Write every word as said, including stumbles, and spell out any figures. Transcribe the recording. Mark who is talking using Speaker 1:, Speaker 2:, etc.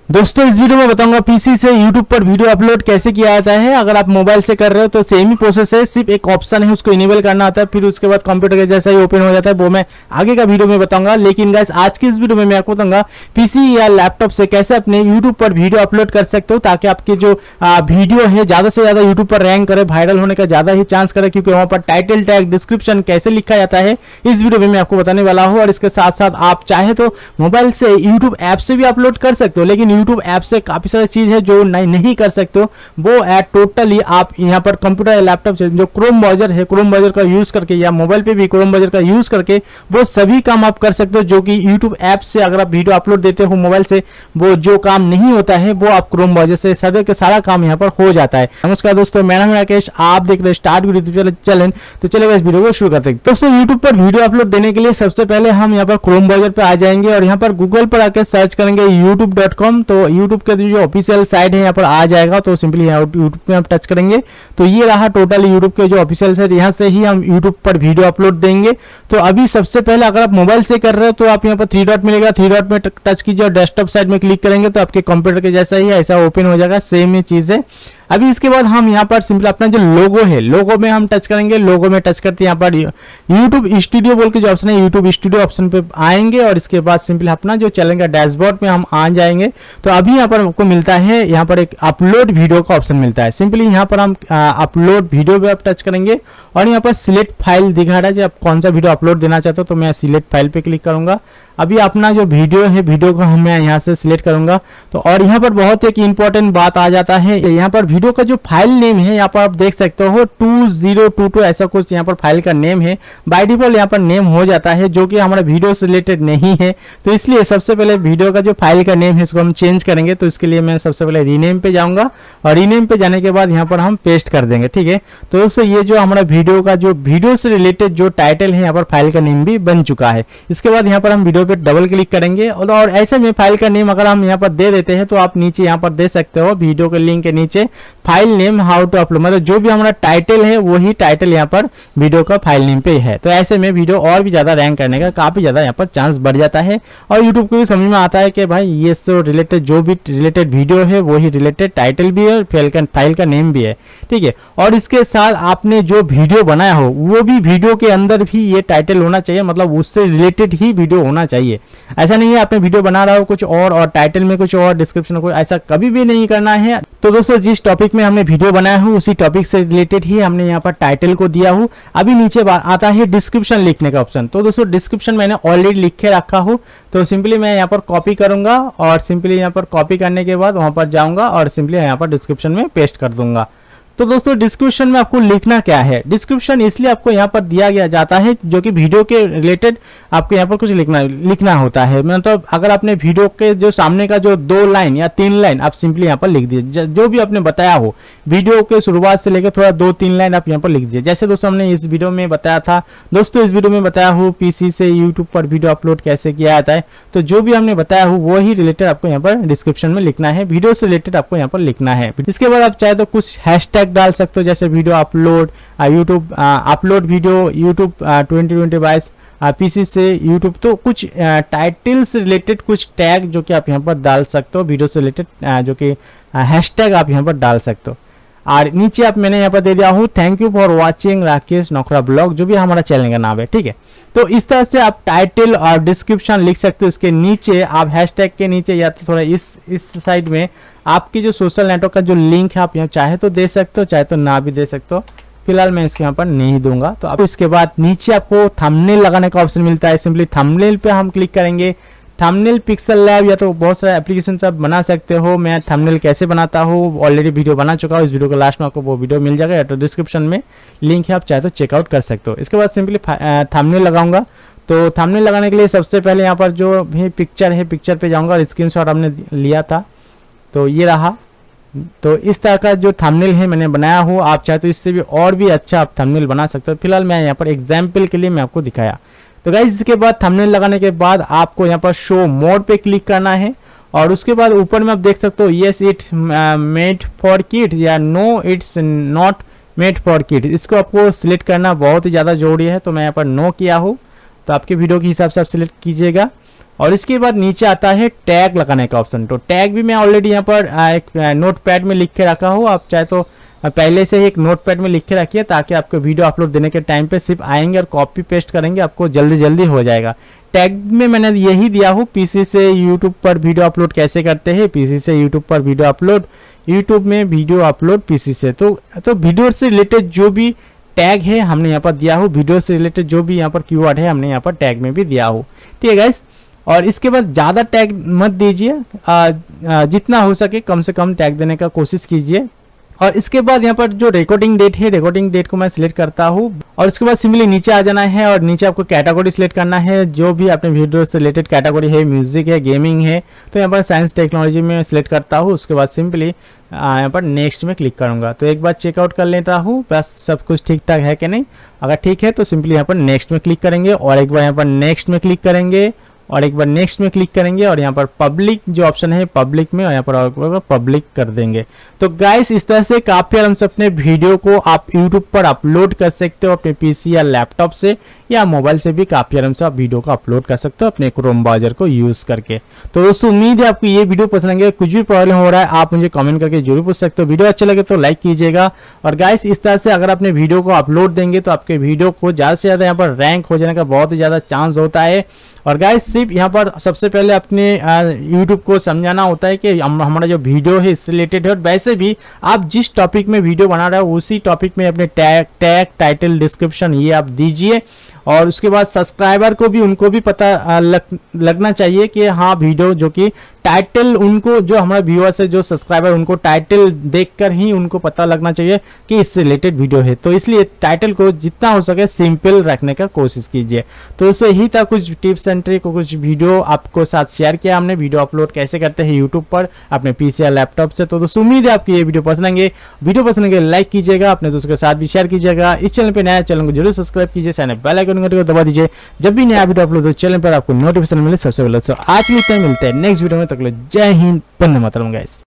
Speaker 1: दोस्तों इस वीडियो में बताऊंगा पीसी से यूट्यूब पर वीडियो अपलोड कैसे किया जाता है। अगर आप मोबाइल से कर रहे हो तो सेम ही प्रोसेस है, सिर्फ एक ऑप्शन है उसको इनेबल करना आता है, फिर उसके बाद कंप्यूटर के जैसा ही ओपन हो जाता है। वो मैं आगे का वीडियो में बताऊंगा। लेकिन गाइस आज की इस वीडियो में मैं आपको बताऊंगा पीसी या लैपटॉप से कैसे अपने यूट्यूब पर वीडियो अपलोड कर सकते हो, ताकि आपके जो वीडियो है ज्यादा से ज्यादा यूट्यूब पर रैंक करे, वायरल होने का ज्यादा ही चांस करे, क्योंकि वहां पर टाइटल टैग डिस्क्रिप्शन कैसे लिखा जाता है इस वीडियो में मैं आपको बताने वाला हूँ। और इसके साथ साथ आप चाहे तो मोबाइल से यूट्यूब ऐप से भी अपलोड कर सकते हो, लेकिन यूट्यूब ऐप से काफी सारी चीज है जो नहीं नहीं कर सकते हो, वो ऐड टोटली आप यहाँ पर कंप्यूटर या लैपटॉप से जो क्रोम ब्राउजर है, क्रोम ब्राउजर का यूज करके या मोबाइल पे भी क्रोम ब्राउजर का यूज करके वो सभी काम आप कर सकते हो, जो कि यूट्यूब ऐप से अगर आप वीडियो अपलोड देते हो मोबाइल से वो जो काम नहीं होता है वो आप क्रोम ब्राउजर से सारे के सारा काम यहाँ पर हो जाता है। नमस्कार दोस्तों, मेरा नाम है राकेश, आप देख रहे हैं स्टार्ट वीडियो चैनल। तो चलिए इस वीडियो को शुरू करते हैं। दोस्तों यूट्यूब पर वीडियो अपलोड देने के लिए सबसे पहले हम यहाँ पर क्रोम ब्राउजर पे आ जाएंगे और यहाँ पर गूगल पर आकर सर्च करेंगे यूट्यूब डॉट कॉम। तो यूट्यूब के जो ऑफिशियल साइट है यहाँ पर आ जाएगा, तो सिंपली यूट्यूब पे हम टच करेंगे तो ये रहा टोटल यूट्यूब के जो ऑफिशियल साइट, यहाँ से ही हम यूट्यूब पर वीडियो अपलोड देंगे। तो अभी सबसे पहले अगर आप मोबाइल से कर रहे हो तो आप यहाँ पर थ्री डॉट मिलेगा, थ्री डॉट में टच कीजिए और डेस्कटॉप साइड में क्लिक करेंगे तो आपके कंप्यूटर के जैसा ही ऐसा ओपन हो जाएगा, सेम ही चीज है। अभी इसके बाद हम यहाँ पर सिंपल अपना जो लोगो है, लोगो में हम टच करेंगे। लोगो में टच करते यहाँ पर यूट्यूब स्टूडियो बोल के जो ऑप्शन है, यूट्यूब स्टूडियो ऑप्शन पे आएंगे और इसके बाद सिंपल अपना जो चैनल का डैशबोर्ड में हम आ जाएंगे। तो अभी यहाँ पर आपको मिलता है यहाँ पर एक अपलोड वीडियो का ऑप्शन मिलता है। सिंपली यहाँ पर हम अपलोड वीडियो पे आप टच करेंगे और यहाँ पर सिलेक्ट फाइल दिखा रहा है, आप कौन सा वीडियो अपलोड देना चाहते हो। तो मैं सिलेक्ट फाइल पे क्लिक करूंगा। अभी अपना जो वीडियो है वीडियो को हम मैं यहाँ से सिलेक्ट करूंगा। तो और यहाँ पर बहुत एक इंपॉर्टेंट बात आ जाता है, यहाँ पर वीडियो का जो फाइल नेम है यहाँ पर आप देख सकते हो टू जीरो टू टू ऐसा कुछ यहाँ पर फाइल का नेम है। बाय डिफॉल्ट यहाँ पर नेम हो जाता है जो कि हमारा वीडियो से रिलेटेड नहीं है। तो इसलिए सबसे पहले वीडियो का जो फाइल का नेम है इसको हम चेंज करेंगे। तो इसके लिए मैं सबसे पहले रीनेम पे जाऊंगा और रीनेम पे जाने के बाद यहाँ पर हम पेस्ट कर देंगे, ठीक है। तो उससे ये जो हमारा वीडियो का जो वीडियो से रिलेटेड जो टाइटल है यहाँ पर फाइल का नेम भी बन चुका है। इसके बाद यहाँ पर हम वीडियो पे डबल क्लिक करेंगे और, और ऐसे में फाइल का नेम अगर हम यहाँ पर दे देते हैं तो आप नीचे यहाँ पर दे सकते हो वीडियो के लिंक के नीचे file name how to upload, मतलब जो भी हमारा टाइटल है वही टाइटल यहाँ पर वीडियो का फाइल नेम पे है। तो ऐसे में वीडियो और भी ज्यादा रैंक करने का काफी ज्यादा यहाँ पर चांस बढ़ जाता है और यूट्यूब को भी समझ में आता है कि भाई ये सो रिलेटेड जो भी रिलेटेड वीडियो है वही रिलेटेड टाइटल भी है और फाइल का फाइल का नेम भी है, ठीक है। और इसके साथ आपने जो वीडियो बनाया हो वो भी वीडियो के अंदर भी ये टाइटल होना चाहिए, मतलब उससे रिलेटेड ही वीडियो होना चाहिए। ऐसा नहीं है आपने वीडियो बना रहा हो कुछ और और टाइटल में कुछ और डिस्क्रिप्शन में कुछ, ऐसा कभी भी नहीं करना है। तो दोस्तों जिस टॉपिक में हमने वीडियो बनाया हो उसी टॉपिक से रिलेटेड ही हमने यहाँ पर टाइटल को दिया हो। अभी नीचे आता है डिस्क्रिप्शन लिखने का ऑप्शन। तो दोस्तों डिस्क्रिप्शन मैंने ऑलरेडी लिख के रखा हो, तो सिंपली मैं यहाँ पर कॉपी करूंगा और सिंपली यहाँ पर कॉपी करने के बाद वहां पर जाऊंगा और सिंपली यहाँ पर डिस्क्रिप्शन में पेस्ट कर दूंगा। तो दोस्तों डिस्क्रिप्शन में आपको लिखना क्या है, डिस्क्रिप्शन इसलिए आपको यहाँ पर दिया गया जाता है जो कि वीडियो के रिलेटेड आपको यहाँ पर कुछ लिखना लिखना होता है। मतलब अगर आपने वीडियो के जो सामने का जो दो लाइन या तीन लाइन आप सिंपली यहाँ पर लिख दीजिए, जो भी आपने बताया हो वीडियो के शुरुआत से लेकर थोड़ा दो तीन लाइन आप यहाँ पर लिख दीजिए। जैसे दोस्तों हमने इस वीडियो में बताया था, दोस्तों इस वीडियो में बताया हो पीसी से यूट्यूब पर वीडियो अपलोड कैसे किया जाता है। तो जो भी हमने बताया हो वो ही रिलेटेड आपको यहाँ पर डिस्क्रिप्शन में लिखना है, वीडियो से रिलेटेड आपको यहाँ पर लिखना है। इसके बाद आप चाहे तो कुछ हैशटैग डाल सकते हो, जैसे video upload YouTube upload video YouTube twenty twenty बाईस पीसी से यूट्यूब, तो कुछ टाइटल से रिलेटेड कुछ टैग जो कि आप यहाँ पर डाल सकते हो, वीडियो से रिलेटेड जो कि हैशटैग आप यहाँ पर डाल सकते हो। और नीचे आप मैंने यहाँ पर दे दिया हूँ thank you for watching Rakesh Nokhra blog, जो भी हमारा चैनल का नाम है, ठीक है। तो इस तरह से आप टाइटल और डिस्क्रिप्शन लिख सकते हो। इसके नीचे आप हैशटैग के नीचे या तो थोड़ा इस इस साइड में आपकी जो सोशल नेटवर्क का जो लिंक है आप यहाँ चाहे तो दे सकते हो, चाहे तो ना भी दे सकते हो। फिलहाल मैं इसके यहाँ पर नहीं दूंगा। तो आप इसके बाद नीचे आपको थंबनेल लगाने का ऑप्शन मिलता है। सिंपली थंबनेल पे हम क्लिक करेंगे। थंबनेल पिक्सल लैब या तो बहुत सारे एप्लीकेशन आप बना सकते हो। मैं थंबनेल कैसे बनाता हूँ ऑलरेडी वीडियो बना चुका हूँ, इस वीडियो के लास्ट में आपको वो वीडियो मिल जाएगा या तो डिस्क्रिप्शन में लिंक है, आप चाहे तो चेकआउट कर सकते हो। इसके बाद सिंपली थंबनेल लगाऊंगा। तो थंबनेल लगाने के लिए सबसे पहले यहाँ पर जो भी पिक्चर है पिक्चर पे जाऊंगा और स्क्रीनशॉट हमने लिया था तो ये रहा। तो इस तरह का जो थंबनेल है मैंने बनाया हो, आप चाहे तो इससे भी और भी अच्छा आप थंबनेल बना सकते हो। फिलहाल मैं यहाँ पर एग्जाम्पल के लिए मैं आपको दिखाया। तो गाइस इसके बाद थंबनेल लगाने के बाद आपको यहाँ पर शो मोड पे क्लिक करना है और उसके बाद ऊपर में आप देख सकते हो yes it made for kids या no it's not made for kids, इसको आपको सिलेक्ट करना बहुत ही ज़्यादा जरूरी है। तो मैं यहाँ पर नो किया हूँ, तो आपके वीडियो के हिसाब से आप सिलेक्ट कीजिएगा। और इसके बाद नीचे आता है टैग लगाने का ऑप्शन। तो टैग भी मैं ऑलरेडी यहाँ पर एक नोट पैड में लिख के रखा हूँ, आप चाहे तो पहले से ही एक नोट पैड में लिख के रखिए ताकि आपको वीडियो अपलोड देने के टाइम पे सिर्फ आएंगे और कॉपी पेस्ट करेंगे, आपको जल्दी जल्दी हो जाएगा। टैग में मैंने यही दिया हूँ, पीसी से यूट्यूब पर वीडियो अपलोड कैसे करते हैं, पीसी से यूट्यूब पर वीडियो अपलोड, यूट्यूब में वीडियो अपलोड पीसी से। तो तो वीडियो से रिलेटेड जो भी टैग है हमने यहाँ पर दिया हो, वीडियो से रिलेटेड जो भी यहाँ पर कीवर्ड है हमने यहाँ पर टैग में भी दिया हो। ठीक है गाइस, और इसके बाद ज़्यादा टैग मत दीजिए, जितना हो सके कम से कम टैग देने का कोशिश कीजिए। और इसके बाद यहाँ पर जो रिकॉर्डिंग डेट है, रिकॉर्डिंग डेट को मैं सिलेक्ट करता हूँ और उसके बाद सिंपली नीचे आ जाना है और नीचे आपको कैटेगरी सिलेक्ट करना है, जो भी अपने वीडियो से रिलेटेड कैटेगरी है, म्यूजिक है, गेमिंग है, तो यहाँ पर साइंस टेक्नोलॉजी में सिलेक्ट करता हूँ। उसके बाद सिंपली यहाँ पर नेक्स्ट में क्लिक करूँगा। तो एक बार चेकआउट कर लेता हूँ बस सब कुछ ठीक ठाक है कि नहीं। अगर ठीक है तो सिंपली यहाँ पर नेक्स्ट में क्लिक करेंगे और एक बार यहाँ पर नेक्स्ट में क्लिक करेंगे और एक बार नेक्स्ट में क्लिक करेंगे और यहाँ पर पब्लिक जो ऑप्शन है पब्लिक में और यहाँ पर पब्लिक कर देंगे। तो गाइस इस तरह से काफ़ी आराम से अपने वीडियो को आप यूट्यूब पर अपलोड कर सकते हो, अपने पीसी या लैपटॉप से या मोबाइल से भी काफ़ी आराम से आप वीडियो को अपलोड कर सकते हो अपने क्रोम ब्राउज़र को यूज़ करके। तो दोस्तों उम्मीद है आपको ये वीडियो पसंद आएगा। कुछ भी प्रॉब्लम हो रहा है आप मुझे कमेंट करके जरूर पूछ सकते हो। वीडियो अच्छा लगे तो लाइक कीजिएगा। और गाइस इस तरह से अगर अपने वीडियो को अपलोड देंगे तो आपके वीडियो को ज़्यादा से ज़्यादा यहाँ पर रैंक हो जाने का बहुत ही ज़्यादा चांस होता है। और गाइस सिर्फ यहाँ पर सबसे पहले अपने यूट्यूब को समझाना होता है कि हम, हमारा जो वीडियो है इससे रिलेटेड है। और वैसे भी आप जिस टॉपिक में वीडियो बना रहे हो उसी टॉपिक में अपने टैग टैग टाइटल डिस्क्रिप्शन ये आप दीजिए। और उसके बाद सब्सक्राइबर को भी उनको भी पता लग, लगना चाहिए कि हाँ वीडियो जो कि टाइटल उनको जो हमारा व्यूअर्स है जो सब्सक्राइबर उनको टाइटल देखकर ही उनको पता लगना चाहिए कि इससे रिलेटेड वीडियो है। तो इसलिए टाइटल को जितना हो सके सिंपल रखने का कोशिश कीजिए। तो इससे यही था कुछ टिप्स एंड ट्रिक, कुछ वीडियो आपको साथ शेयर किया हमने, वीडियो अपलोड कैसे करते हैं यूट्यूब पर अपने पीसी या लैपटॉप से। तो दोस्तों उम्मीद है आपको ये वीडियो पसंद आएंगे। वीडियो पसंद आएंगे लाइक कीजिएगा, अपने दोस्तों के साथ भी शेयर कीजिएगा। इस चैनल पर नया चैनल को जरूर सब्सक्राइब कीजिए, साइड में बेल आइकन को दबा दीजिए, जब भी नया वीडियो अपलोड हो चैनल पर आपको नोटिफिकेशन मिले सबसे पहले। तो आज के लिए मिलते हैं नेक्स्ट वीडियो में, तक जय हिंद, वंदे मातरम गाइस।